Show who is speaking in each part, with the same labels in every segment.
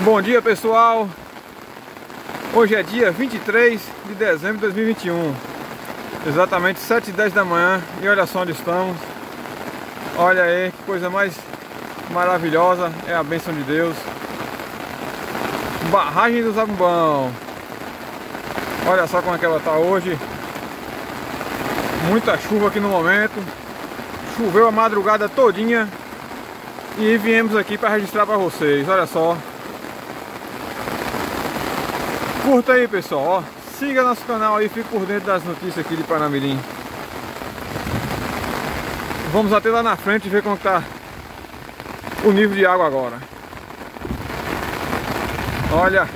Speaker 1: Bom dia, pessoal. Hoje é dia 23 de dezembro de 2021, exatamente 7h10 da manhã. E olha só onde estamos. Olha aí, que coisa mais maravilhosa. É a bênção de Deus. Barragem do Zabumbão. Olha só como é que ela tá hoje. Muita chuva aqui no momento. Choveu a madrugada todinha. E viemos aqui para registrar para vocês. Olha só. Curta aí, pessoal, ó. Siga nosso canal aí, fique por dentro das notícias aqui de Parnamirim. Vamos até lá na frente ver como está o nível de água agora. Olha,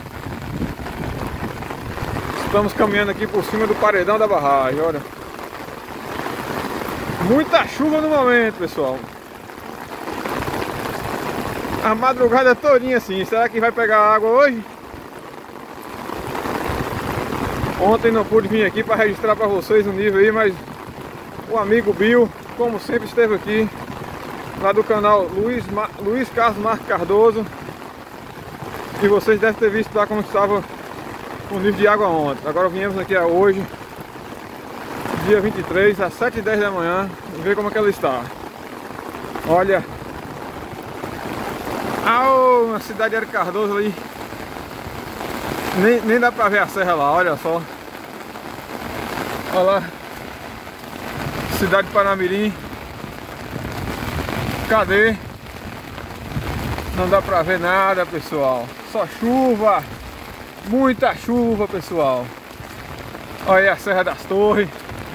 Speaker 1: estamos caminhando aqui por cima do paredão da barragem, olha. Muita chuva no momento, pessoal. A madrugada todinha assim. Será que vai pegar água hoje? Ontem não pude vir aqui para registrar para vocês o nível aí, mas o amigo Bill, como sempre, esteve aqui lá do canal Luiz Carlos Marques Cardoso. E vocês devem ter visto lá como estava o nível de água ontem. Agora viemos aqui hoje, dia 23, às 7h10 da manhã, ver como é que ela está. Olha, na cidade de Eric Cardoso ali. Nem dá pra ver a serra lá, olha só. Olha lá. Cidade de Parnamirim. Cadê? Não dá pra ver nada, pessoal. Só chuva. Muita chuva, pessoal. Olha aí a Serra das Torres.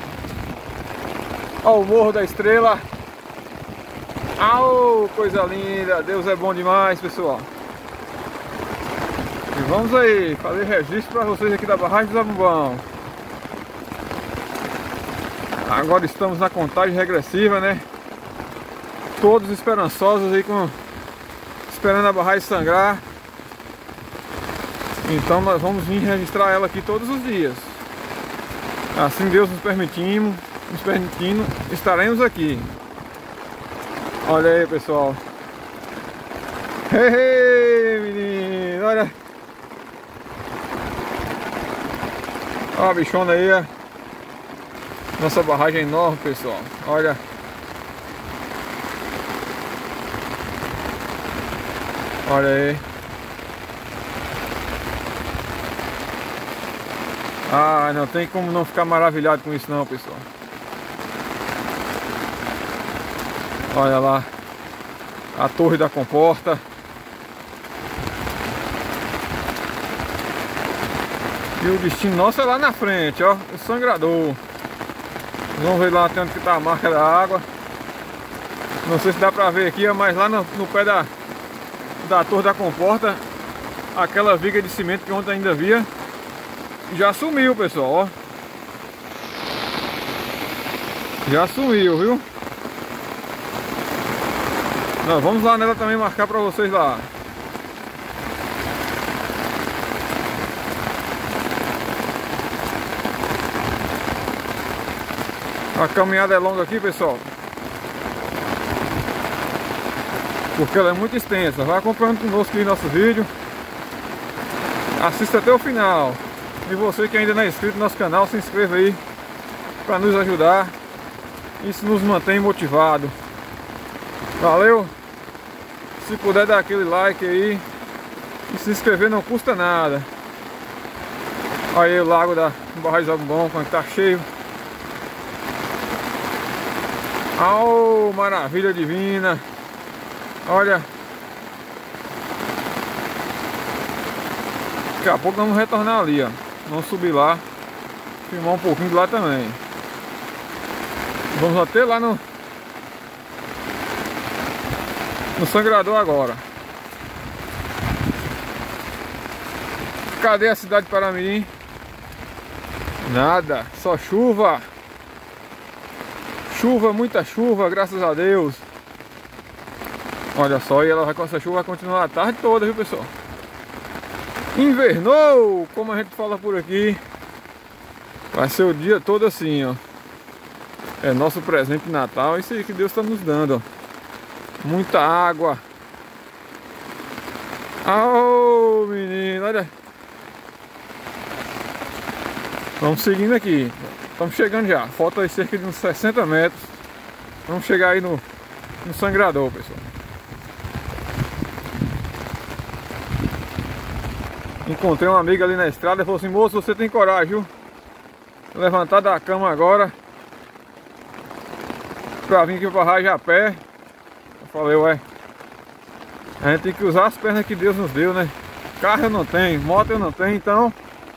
Speaker 1: Olha o Morro da Estrela. Coisa linda. Deus é bom demais, pessoal. E vamos aí fazer registro para vocês aqui da barragem do Zabumbão. Agora estamos na contagem regressiva, né? Todos esperançosos aí, esperando a barragem sangrar. Então nós vamos vir registrar ela aqui todos os dias. Assim Deus nos permitindo, estaremos aqui. Olha aí, pessoal. Ei, menino, olha. Olha a bichona aí, ó. Nossa barragem é enorme, pessoal. Olha. Olha aí. Não tem como não ficar maravilhado com isso não, pessoal. Olha lá. A torre da comporta. E o destino nosso é lá na frente, ó, o sangrador. Vamos ver lá até onde que tá a marca da água. Não sei se dá pra ver aqui, mas lá no pé da torre da comporta, aquela viga de cimento que ontem ainda via, já sumiu, pessoal, ó. Já sumiu, viu? Nós vamos lá nela também marcar pra vocês lá. A caminhada é longa aqui, pessoal, porque ela é muito extensa. Vai acompanhando conosco aí nosso vídeo. Assista até o final. E você que ainda não é inscrito no nosso canal, se inscreva aí para nos ajudar. Isso nos mantém motivado. Valeu? Se puder dar aquele like aí e se inscrever, não custa nada. Olha aí o lago da barragem do Zabumbão, quando tá cheio. Maravilha divina. Olha. Daqui a pouco vamos retornar ali, ó. Vamos subir lá, filmar um pouquinho de lá também. Vamos até lá no sangrador agora. Cadê a cidade de Parnamirim? Nada, só chuva. Chuva, muita chuva, graças a Deus. Olha só, e ela vai com essa chuva, vai continuar a tarde toda, viu, pessoal? Invernou, como a gente fala por aqui. Vai ser o dia todo assim, ó. É nosso presente de Natal, é isso aí que Deus está nos dando, ó. Muita água. Ô, menino, olha. Vamos seguindo aqui. Estamos chegando já. Falta aí cerca de uns 60 metros. Vamos chegar aí no sangrador, pessoal. Encontrei uma amiga ali na estrada e falou assim: moço, você tem coragem, viu? Levantar da cama agora pra vir aqui pra barragem a pé. Eu falei, ué, a gente tem que usar as pernas que Deus nos deu, né? Carro eu não tenho, moto eu não tenho, então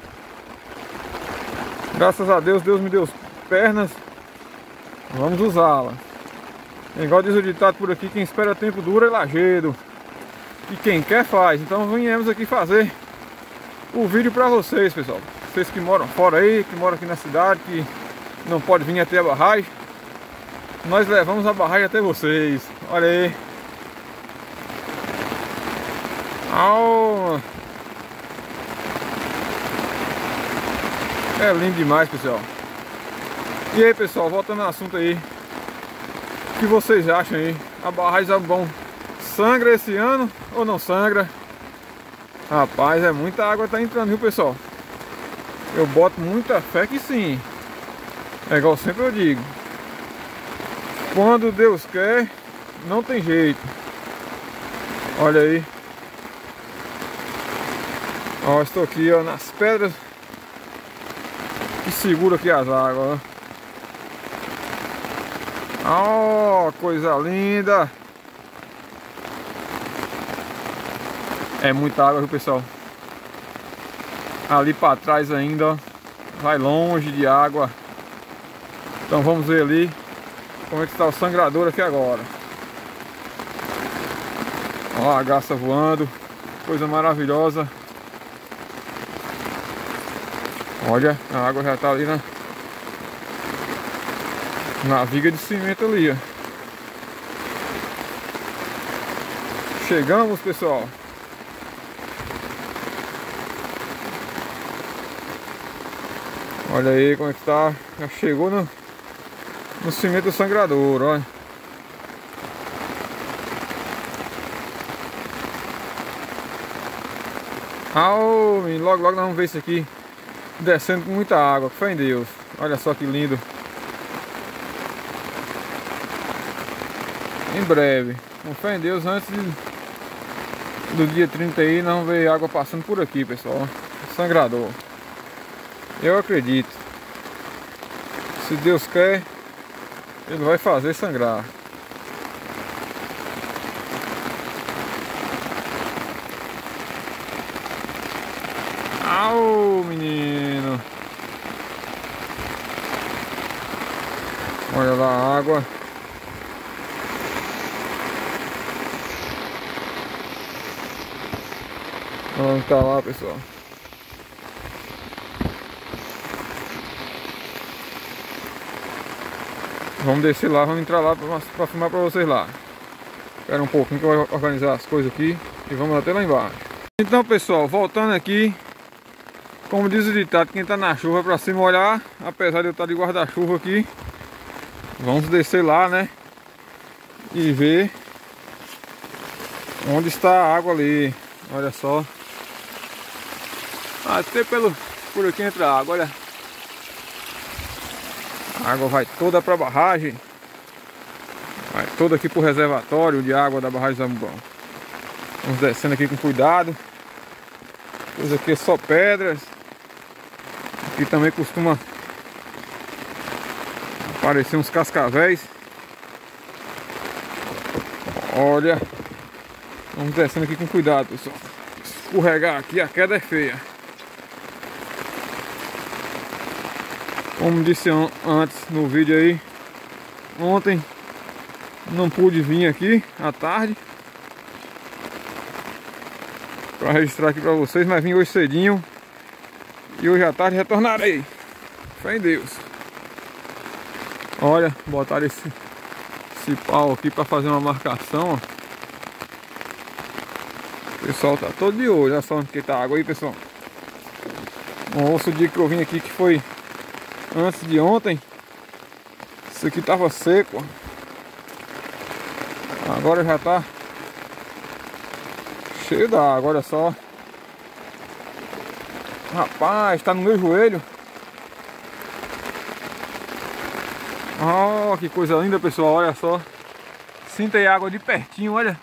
Speaker 1: graças a Deus, Deus me deu pernas. Vamos usá-las. Igual diz o ditado por aqui: quem espera tempo dura é lajedo, e quem quer faz. Então viemos aqui fazer o vídeo pra vocês, pessoal. Vocês que moram fora aí, que moram aqui na cidade, que não pode vir até a barragem, nós levamos a barragem até vocês. Olha aí. Oh. É lindo demais, pessoal. E aí, pessoal, voltando ao assunto aí, o que vocês acham aí? A barragem Zabumbeiro sangra esse ano ou não sangra? Rapaz, é muita água tá entrando, viu, pessoal? Eu boto muita fé que sim. É igual sempre eu digo: quando Deus quer, não tem jeito. Olha aí. Ó, estou aqui, ó, nas pedras que segura aqui as águas, ó. Ó, coisa linda. É muita água, viu, pessoal? Ali para trás ainda, ó, vai longe de água. Então vamos ver ali como é que está o sangrador aqui agora. Ó, a garça voando, coisa maravilhosa. Olha, a água já está ali na viga de cimento ali, ó. Chegamos, pessoal. Olha aí como é que tá. Já chegou no cimento do sangrador, olha. Logo logo nós vamos ver isso aqui descendo com muita água. Fé em Deus. Olha só que lindo. Em breve, com fé em Deus, antes do dia 30 aí, nós vamos ver água passando por aqui, pessoal. Sangrador. Eu acredito. Se Deus quer, Ele vai fazer sangrar. Au, menino. Olha lá a água. Vamos tá lá, pessoal. Vamos descer lá, vamos entrar lá para filmar para vocês lá. Espera um pouquinho que eu vou organizar as coisas aqui e vamos até lá embaixo. Então, pessoal, voltando aqui, como diz o ditado, quem tá na chuva é para se molhar. Apesar de eu estar de guarda-chuva aqui, vamos descer lá, né? E ver onde está a água ali. Olha só. Até por aqui entra a água, olha. A água vai toda para a barragem. Vai toda aqui para o reservatório de água da barragem Zabumbeiro. Vamos descendo aqui com cuidado. Pois aqui é só pedras. Aqui também costuma aparecer uns cascavéis. Olha. Vamos descendo aqui com cuidado, pessoal. Escorregar aqui, a queda é feia. Como disse antes no vídeo aí, ontem não pude vir aqui à tarde para registrar aqui para vocês, mas vim hoje cedinho e hoje à tarde retornarei. Fé em Deus. Olha, botaram esse pau aqui para fazer uma marcação, ó. O pessoal tá todo de olho. Olha só onde que tá a água aí, pessoal. Nossa, o dia que eu vim aqui, que foi antes de ontem, isso aqui tava seco. Agora já tá Cheio d'água, olha só. Rapaz, tá no meu joelho. Oh, que coisa linda, pessoal, olha só. Sinta aí a água de pertinho, olha.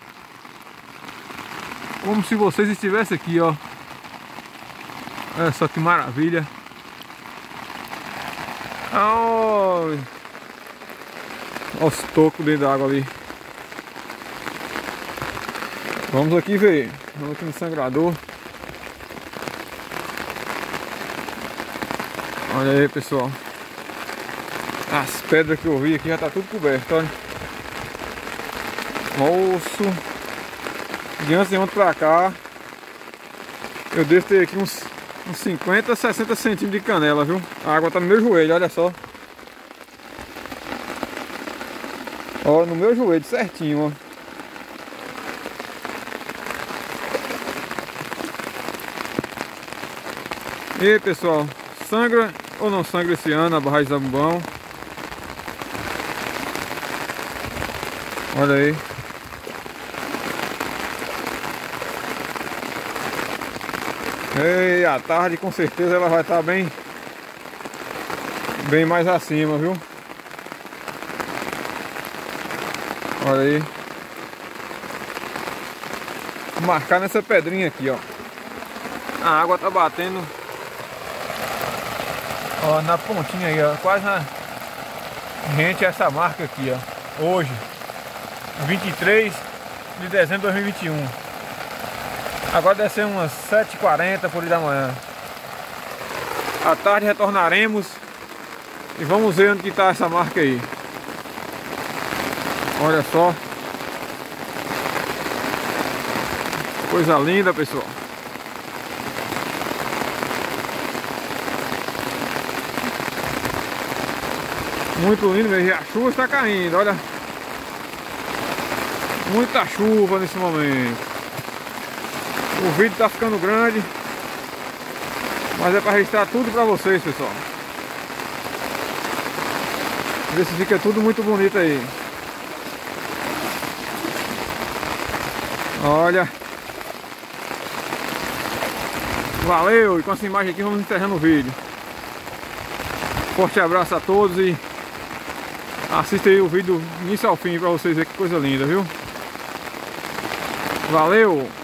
Speaker 1: Como se vocês estivessem aqui, ó. Olha só que maravilha. Oh. Olha os tocos dentro da água ali. Vamos aqui ver. Vamos aqui no sangrador. Olha aí, pessoal. As pedras que eu vi aqui já tá tudo coberto, olha. Moço. De antes de ontem pra cá, eu devo ter aqui uns 50, 60 centímetros de canela, viu? A água tá no meu joelho, olha só. Ó, no meu joelho, certinho, ó. E aí, pessoal, sangra ou não sangra esse ano a barragem de Zabumbão? Olha aí. E à tarde com certeza ela vai estar bem mais acima, viu? Olha aí. Vou marcar nessa pedrinha aqui, ó. A água tá batendo, ó, na pontinha aí, ó, quase na rente essa marca aqui, ó. Hoje, 23 de dezembro de 2021. Agora deve ser umas 7h40 por aí da manhã. À tarde retornaremos e vamos ver onde que tá essa marca aí. Olha só. Coisa linda, pessoal. Muito lindo mesmo. A chuva está caindo, olha. Muita chuva nesse momento. O vídeo tá ficando grande, mas é para registrar tudo para vocês, pessoal. Ver se fica tudo muito bonito aí. Olha. Valeu! E com essa imagem aqui vamos encerrando o vídeo. Forte abraço a todos e assista aí o vídeo do início ao fim para vocês verem que coisa linda, viu? Valeu!